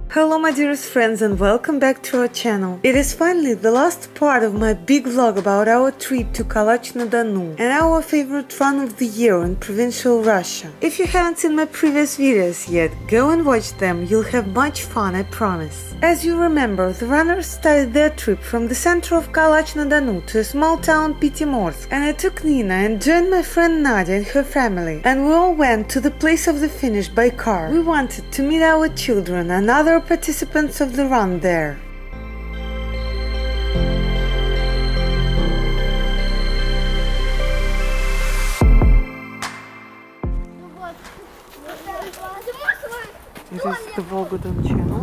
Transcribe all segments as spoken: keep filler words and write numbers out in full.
Hello my dearest friends and welcome back to our channel. It is finally the last part of my big vlog about our trip to Kalach-na-Donu and our favorite run of the year in provincial Russia. If you haven't seen my previous videos yet, go and watch them, you'll have much fun, I promise. As you remember, the runners started their trip from the center of Kalach-na-Donu to a small town Pitimorsk, and I took Nina and joined my friend Nadia and her family, and we all went to the place of the finish by car. We wanted to meet our children and other participants of the run there. It is the Volga-Don channel.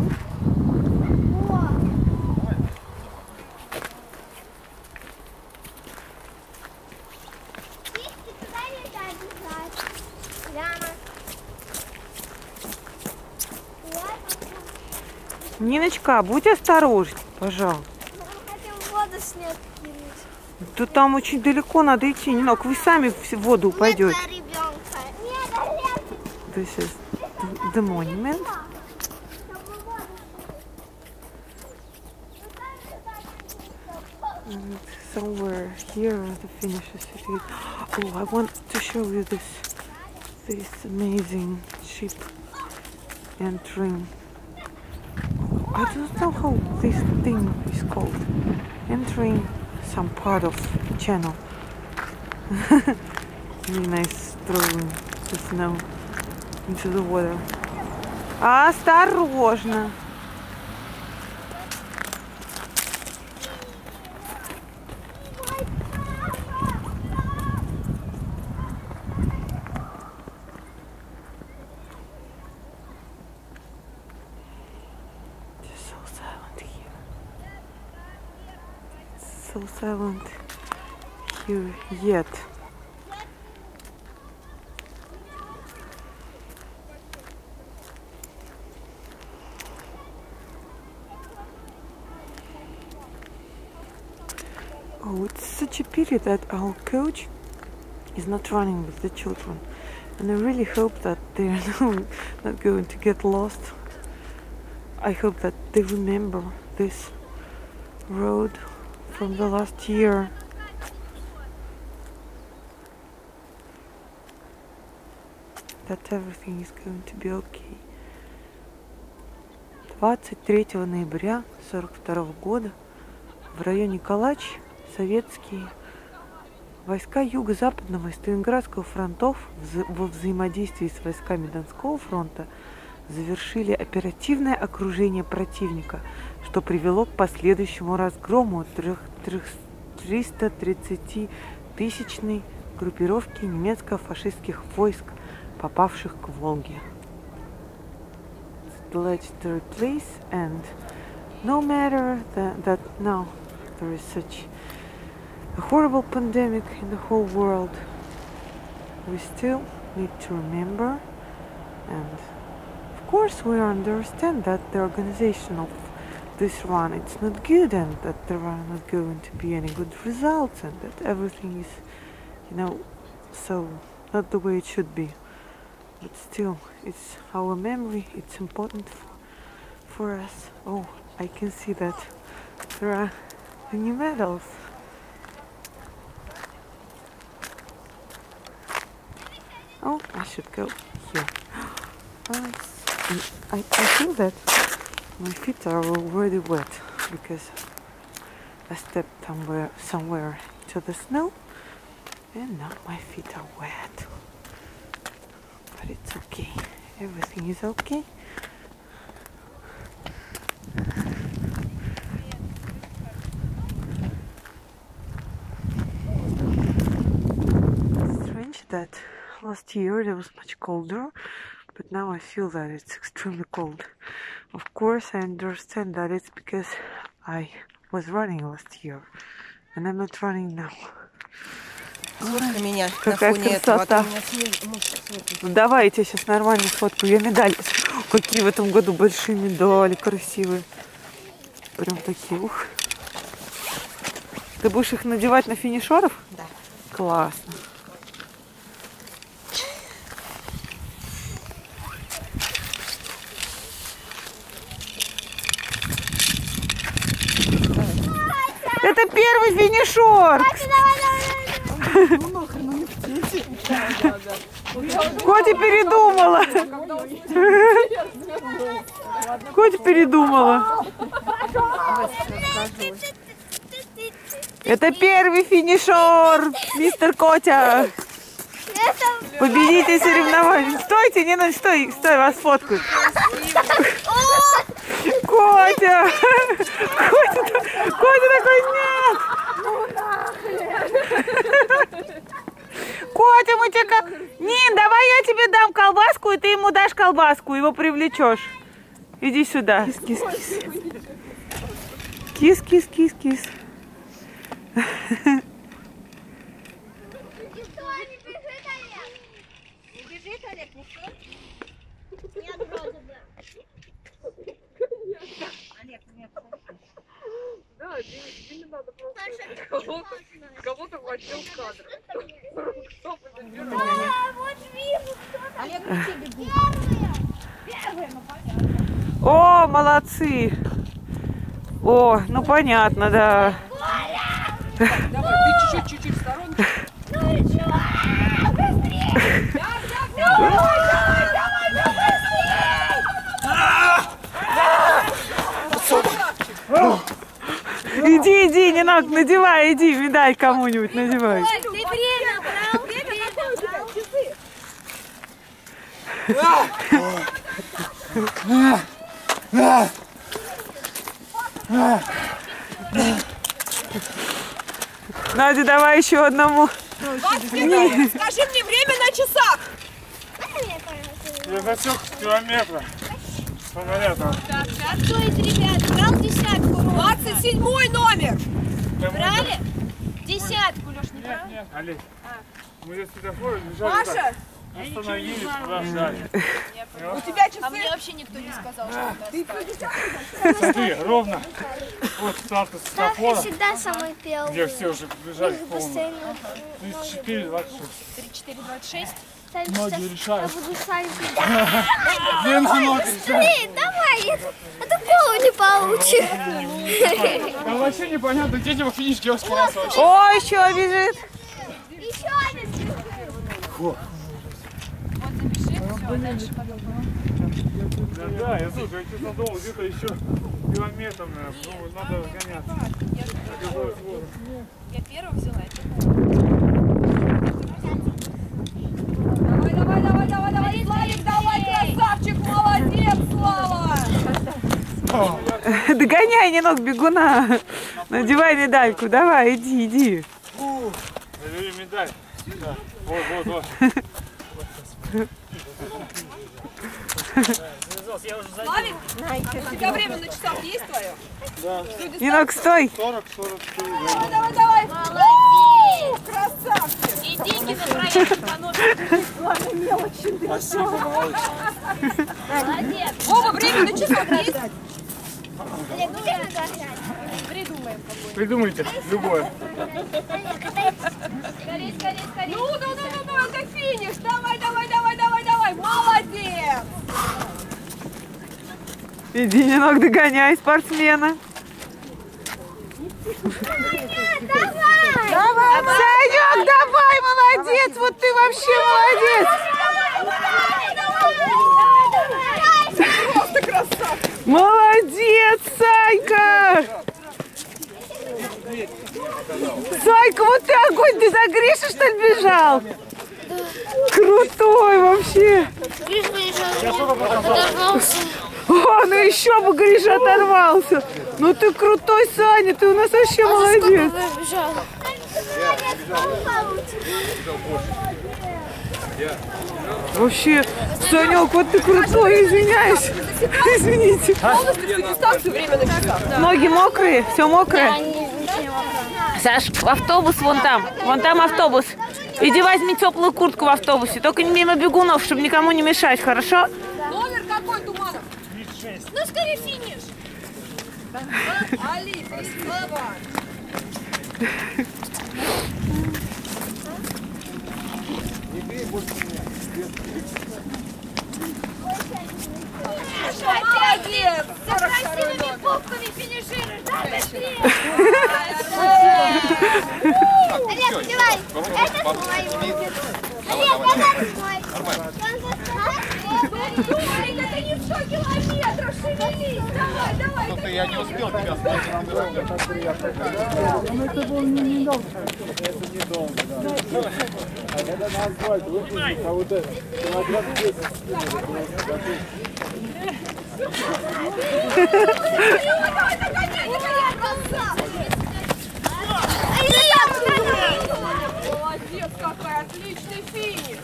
Ниночка, будь осторожней, пожалуйста. Мы хотим воду снять кинуть. Да там очень далеко надо идти. Нинок, вы сами в воду упадете. Нет, ребенка. Нет, This is the monument. And somewhere here the finish is situated. Oh, I want to show you this this amazing ship entering. I don't know how this thing is called. Entering some part of channel. Really nice throwing the snow into the water. Осторожно! So silent here yet. Oh, it's such a pity that our coach is not running with the children, and I really hope that they are not going to get lost. I hope that they remember this road from the last year. That everything is going to be okay. двадцать третьего ноября сорок второго года в районе Калач советские войска Юго-Западного и Сталинградского фронтов во взаимодействии с войсками Донского фронта завершили оперативное окружение противника, что привело к последующему разгрому триста тридцатитысячной группировки немецко-фашистских войск, попавших к Волге. It's the legendary place, and no matter that, that now there is such a horrible pandemic in the whole world, we still need to remember, and of course we understand that the organization of this run it's not good, and that there are not going to be any good results, and that everything is, you know, so not the way it should be. But still, it's our memory, it's important for, for us. Oh, I can see that there are the new medals. Oh, I should go here. Oh, I, I feel that my feet are already wet because I stepped somewhere, somewhere into the snow, and now my feet are wet. But it's okay. Everything is okay. Strange that last year it was much colder, but now I feel that it's extremely cold. Of course, I understand that it's because I was running last year, and I'm not running now. Сфоткай меня Какая на фоне этого. красота. Ну, давай, я тебе сейчас нормально сфоткаю. Я медали. Какие в этом году большие медали, красивые. Прям такие, ух. Ты будешь их надевать на финишеров? Да. Классно. Это первый финишер. Котя передумала. Котя передумала. Это первый финишер, мистер Котя. Победитель соревнований. Стойте, не надо, стой, стой, вас фоткают. Котя! Котя, Котя такой, нет! Котя, мы тебе... кол- Нин, давай я тебе дам колбаску, и ты ему дашь колбаску, его привлечешь. Иди сюда. Кис, кис, кис. Кис, кис, кис, кис. Да, Диме надо просто кого-то вводил в кадр. Кто будет Олег, ты бегу. Первые. О, молодцы. О, ну понятно, да. Давай, ты чуть-чуть, чуть-чуть в сторонку. Ну и чё? Быстрее! Давай, давай, давай, давай, быстрее! Иди, иди, не надо, надевай, иди, медаль кому-нибудь надевай. Ты время брал, время брал. Надя, давай еще одному. Скажи мне время на часах. Я засек километра. Понятно. Кто из ребят брал десятку? двадцать седьмой номер. Брали? Десятку, Леш, не брал? Нет, Олег. Мы здесь светофоры лежали. Маша, так, остановились, туда ждали. у тебя часы? А мне вообще никто не сказал, что надо. Смотри, ровно от старта Саша светофора, всегда самый первый. где все уже бежали в полную. Постоянно. тридцать четыре двадцать шесть. три четыре двадцать шесть. Ноги решают. Я буду сами. Где на ноги решают? Быстрее, давай, а то голову не получишь. Там вообще непонятно, где его финиш девушки раз вообще. О, еще бежит. Еще один бежит. Да, да, я слушаю, я честно думал, где-то еще километр, наверное. Думаю, надо гоняться. Я первую взяла. Давай, давай, давай, давай, давай, Славик, давай, красавчик, молодец, Слава. Догоняй, не ног бегуна. Надевай медальку, давай, иди, иди. Забери медаль. Да. Вот, вот, вот. Славик, у тебя время на часах есть твое? Нинок, стой. сорок сорок три. Давай, давай, давай. Молодец. Красавчик. И деньги на проезд по номеру. Спасибо, малыш. Молодец. Вова, время на часах есть? Олег, будешь награждать? Придумайте любое. Скорей, скорей, скорей. Ну, ну, ну, ну, ну, это финиш. Давай, давай, давай, давай, давай. Молодец. Иди, Нинок, догоняй спортсмена. Давай. Санек, давай, молодец, вот ты вообще молодец. Просто красавчик. Молодец, Санька. Санька, вот ты огонь, ты за Гришей, что ли, бежал? Крутой вообще. Гриш вышел, оторвался. О, ну еще бы Гриша оторвался. Ну ты крутой, Саня, ты у нас вообще молодец. Побежал. Вообще, Санек, вот ты крутой, извиняюсь. Извините. Полностью всю дистанцию время на часах. Ноги мокрые, все мокрое. Они ничего. Саш, в автобус вон там. Вон там автобус. Иди возьми теплую куртку в автобусе. Только не мимо бегунов, чтобы никому не мешать, хорошо? Номер какой, Туманов? Ну, скорее финиш. Али, красиво. Молодец! За красивыми попками финишируешь, да, быстрее. Это мой будет. Олег, это мой. Ой, это не сто километров, шевелись. Давай, давай. Что-то я не успел тебя Ну это был не недолго. Это недолго, да. А когда на асфальт выпустить, а вот это, килограмм десять. Молодец какой, отличный финиш.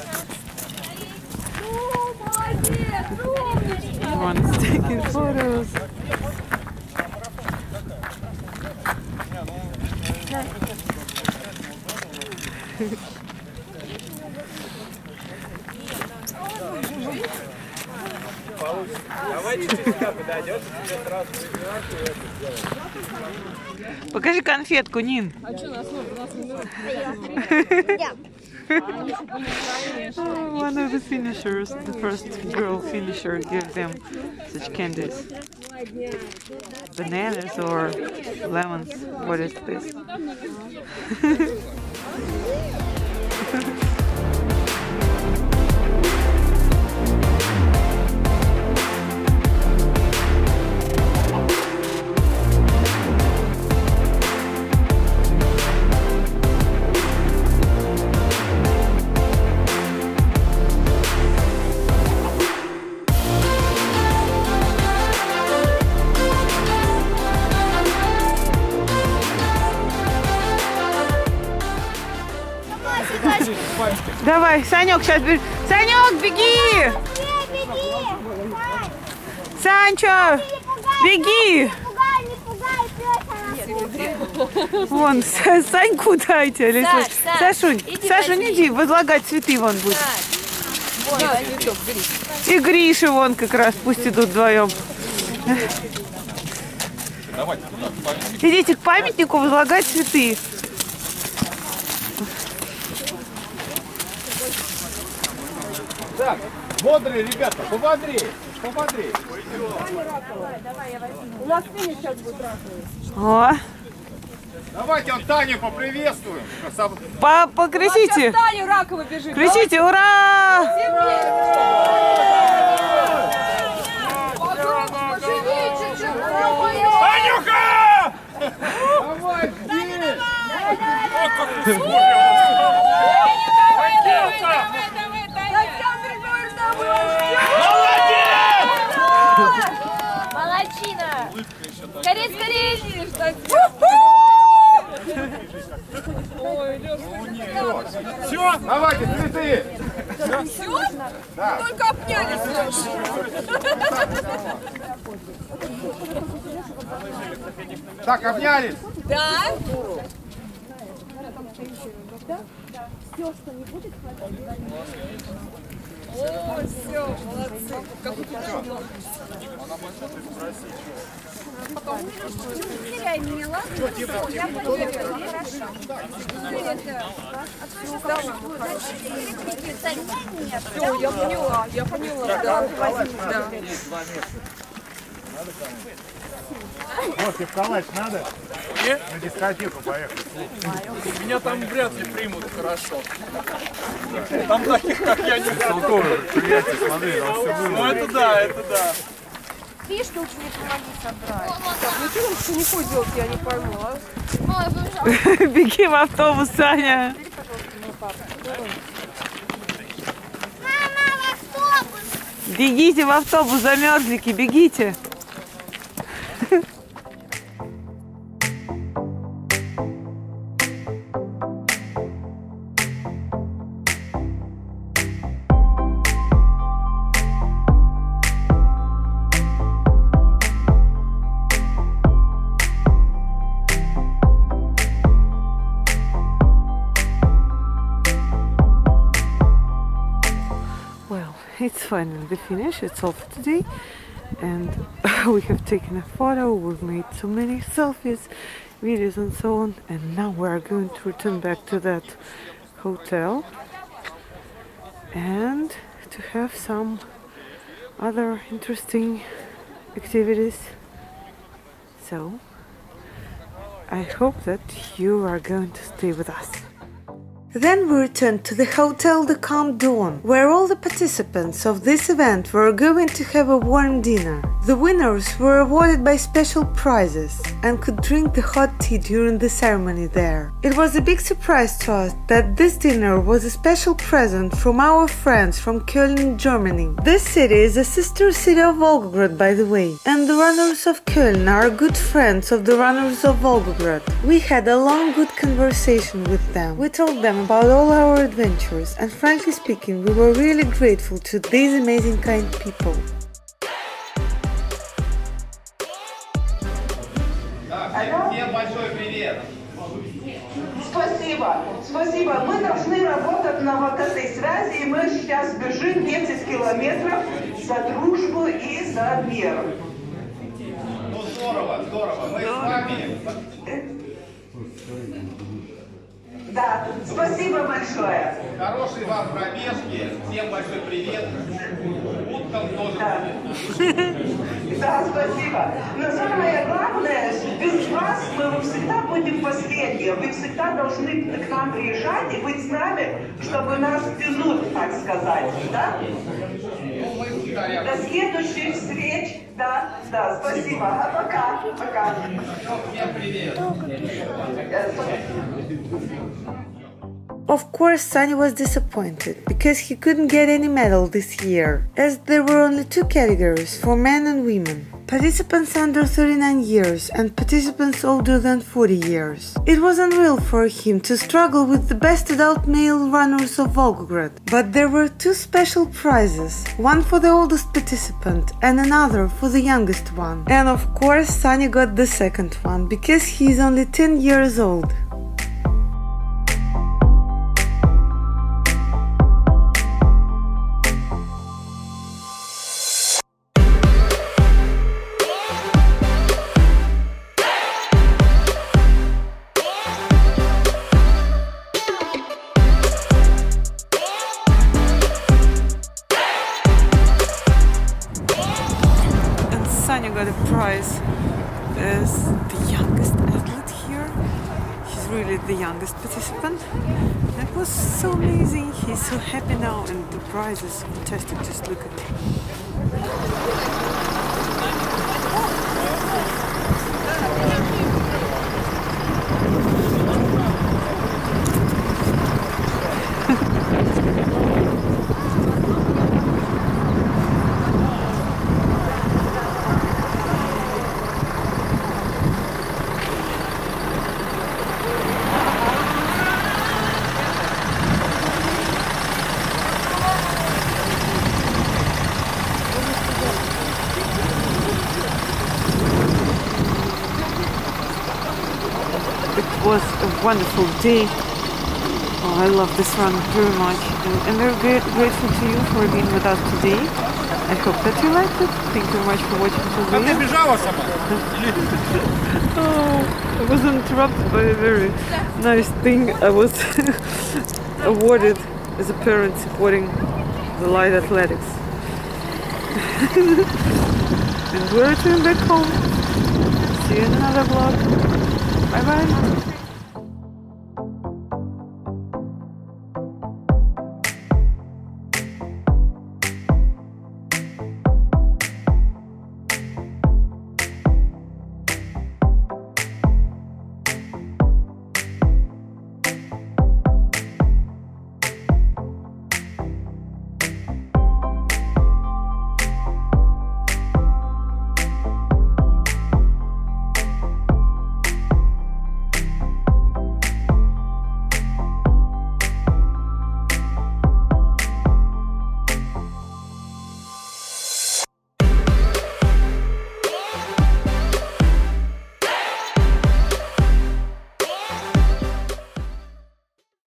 Ну, молодец, умничка. Everyone's taking photos. Давайте ты сюда подойдешь, тебе сразу выбирать и это сделать. Покажи конфетку, Нин. One of the finishers, the first girl finisher, gave them such candies. Bananas or lemons. What is this? Давай, Санек, сейчас беги. Санек, беги! Санчо, беги! Вон, Саньку дайте. Или Саш, Саш, Сашунь, иди Сашунь, возьми. иди, возлагать цветы вон будет. Вон, И Гриша вон как раз, пусть идут вдвоем. Давайте туда, к памятнику. Идите к памятнику возлагать цветы. Так, бодрые ребята, пободрее, пободрее. О, Давайте он Таню поприветствуем. по покричите. Таню Ракова бежит. Кричите, ура! Танюха! Давай, здесь! Молодчина! Скорей, скорей! Все? Давайте, цветы! Все? Только обнялись. Так, обнялись. Да? О, все, молодцы. Как у тебя? Теряй меня, ладно? Я буду хорошо. Все, я поняла, я поняла. Да, да. Кофе в калач надо? Нет? На дискотеку поехали. Меня там вряд ли примут хорошо. Там таких, как я, не Толковый приятель, смотри, там все было. Ну это да, это да. Фишки лучше мне помоги собрать. Ну что нам что не хочет делать, я не пойму, а? Беги в автобус, Саня. Мама, в автобус! Бегите в автобус, замерзлики, бегите. Well, it's finally the finish. It's all for today, and we have taken a photo. We've made so many selfies, videos, and so on. And now we are going to return back to that hotel and to have some other interesting activities. So I hope that you are going to stay with us. Then we returned to the Hotel de Camp Dawn, where all the participants of this event were going to have a warm dinner. The winners were awarded by special prizes and could drink the hot tea during the ceremony there. It was a big surprise to us that this dinner was a special present from our friends from Köln, Germany. This city is a sister city of Volgograd, by the way, and the runners of Köln are good friends of the runners of Volgograd. We had a long, good conversation with them. We told them about all our adventures, and frankly speaking, we were really grateful to these amazing kind people. Всем большой привет! Спасибо, спасибо. Мы должны работать на вот этой связи, и мы сейчас бежим десять километров за дружбу и за мир. Ну здорово, здорово. Мы с вами. Да, спасибо большое. Хорошей вам пробежки. Всем большой привет. Уткам тоже Да. привет. Да, спасибо. Но самое главное, без вас мы всегда будем последние. Вы всегда должны к нам приезжать и быть с нами, чтобы нас тянуть, так сказать. Да? Ну, мы всегда рядом. До следующих встреч. Да, да, спасибо. А пока, пока. Всем привет. Of course, Sunny was disappointed because he couldn't get any medal this year, as there were only two categories for men and women: participants under thirty-nine years and participants older than forty years. It was unreal for him to struggle with the best adult male runners of Volgograd, but there were two special prizes, one for the oldest participant and another for the youngest one. And of course, Sunny got the second one because he is only ten years old. Sanya got a prize as the youngest athlete here. He's really the youngest participant. That was so amazing. He's so happy now, and the prize is fantastic. Just look at it. It was a wonderful day. Oh, I love this run very much, and I'm very great, grateful to you for being with us today. I hope that you liked it. Thank you very much for watching the video. Ты бежала сама? Oh, I was interrupted by a very nice thing. I was awarded as a parent supporting the light athletics. And we're returning back home. See you in another vlog. Bye bye.